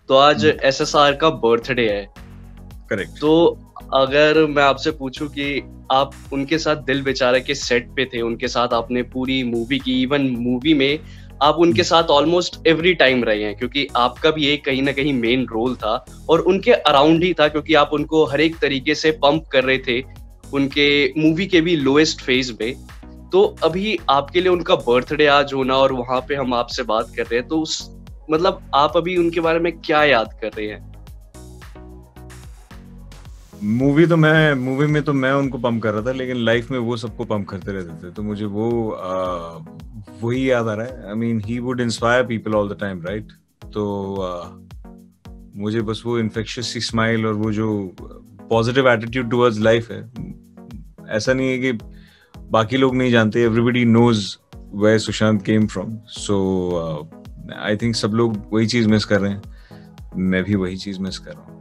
तो आज SSR का बर्थडे है। करेक्ट। तो अगर मैं आपसे पूछूं कि आप उनके साथ दिल बेचारा के सेट पे थे, उनके साथ आपने पूरी मूवी की, इवन मूवी में आप उनके साथ ऑलमोस्ट एवरी टाइम रहे हैं, क्योंकि आपका भी एक कहीं ना कहीं मेन रोल था और उनके अराउंड ही था, क्योंकि आप उनको हर एक तरीके से पंप कर रहे थे उनके मूवी के भी लोएस्ट फेज में। तो अभी आपके लिए उनका बर्थडे आज होना और वहां पे हम आपसे बात कर रहे हैं, तो उस मतलब आप अभी उनके बारे में क्या याद कर रहे हैं? मूवी में तो मैं उनको पंप कर रहा था, लेकिन लाइफ में वो सबको पंप करते रहते थे, तो मुझे वही याद आ रहा है। I mean he would inspire people all the time, right? तो मुझे बस वो इन्फेक्शियस सी स्माइल और वो जो पॉजिटिव एटीट्यूड टुवर्ड्स लाइफ है, ऐसा नहीं है कि बाकी लोग नहीं जानते, everybody knows where Sushant came from. So I think सब लोग वही चीज मिस कर रहे हैं, मैं भी वही चीज मिस कर रहा हूँ।